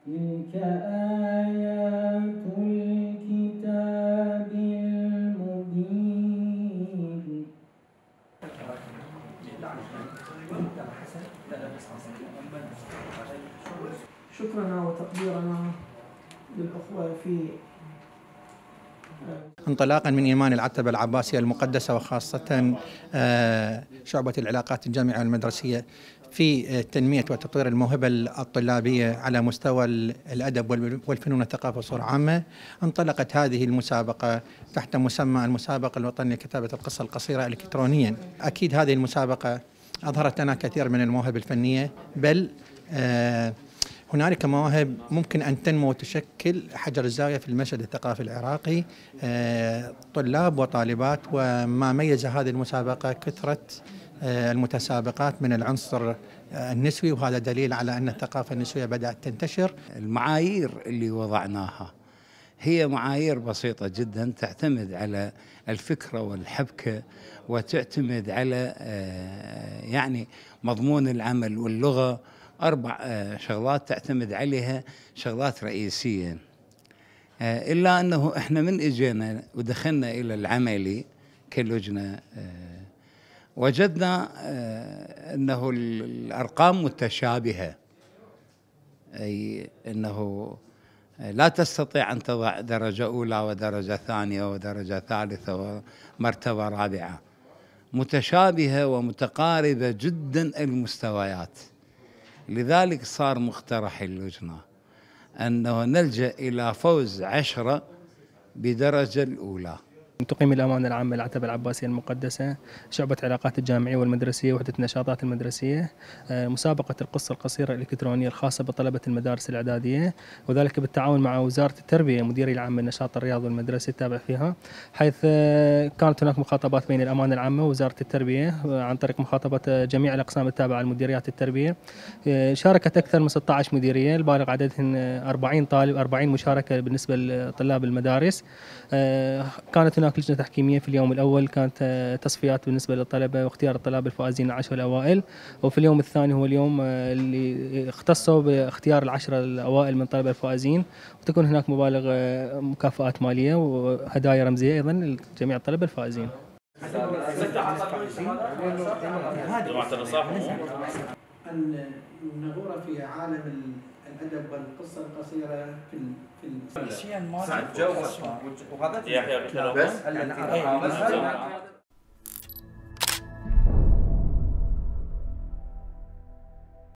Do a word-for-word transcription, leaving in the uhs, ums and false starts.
تلك آيات الكتاب المبين. شكرنا وتقديرنا للأخوة في انطلاقا من إيمان العتبة العباسية المقدسة، وخاصة شعبة العلاقات الجامعية والمدرسية في تنمية وتطوير الموهبة الطلابية على مستوى الأدب والفنون والثقافة بصورة عامة، انطلقت هذه المسابقة تحت مسمى المسابقة الوطنية لكتابة القصة القصيرة إلكترونيا. أكيد هذه المسابقة أظهرت لنا كثير من المواهب الفنية، بل آه هنالك مواهب ممكن أن تنمو وتشكل حجر الزاوية في المشهد الثقافي العراقي، طلاب وطالبات. وما ميز هذه المسابقة كثرة المتسابقات من العنصر النسوي، وهذا دليل على أن الثقافة النسوية بدأت تنتشر. المعايير اللي وضعناها هي معايير بسيطة جدا، تعتمد على الفكرة والحبكة، وتعتمد على يعني مضمون العمل واللغة. أربع شغلات تعتمد عليها، شغلات رئيسية. إلا أنه إحنا من إجينا ودخلنا إلى العملي كلجنة وجدنا أنه الأرقام متشابهة، أي أنه لا تستطيع أن تضع درجة أولى ودرجة ثانية ودرجة ثالثة ومرتبة رابعة، متشابهة ومتقاربة جدا المستويات. لذلك صار مقترح اللجنة أنه نلجأ إلى فوز عشرة بدرجة الأولى. تقيم الأمانة العامة العتبة العباسية المقدسة، شعبة علاقات الجامعية والمدرسية، وحدة النشاطات المدرسية، مسابقة القصة القصيرة الإلكترونية الخاصة بطلبة المدارس الإعدادية، وذلك بالتعاون مع وزارة التربية، مديري العام النشاط الرياضي والمدرسي التابع فيها، حيث كانت هناك مخاطبات بين الأمانة العامة ووزارة التربية عن طريق مخاطبة جميع الأقسام التابعة لمديريات التربية. شاركت أكثر من ستة عشر مديرية، البالغ عددهن أربعين طالب، أربعين مشاركة بالنسبة لطلاب المدارس. كانت هناك لجنة تحكيمية في اليوم الأول، كانت تصفيات بالنسبة للطلبة واختيار الطلاب الفائزين العشرة الأوائل، وفي اليوم الثاني هو اليوم اللي اختصوا باختيار العشرة الأوائل من الطلبة الفائزين، وتكون هناك مبالغ مكافآت مالية وهدايا رمزية أيضا لجميع الطلبة الفائزين. أن نغور في عالم الأدب والقصة القصيرة في في وهذا يحيى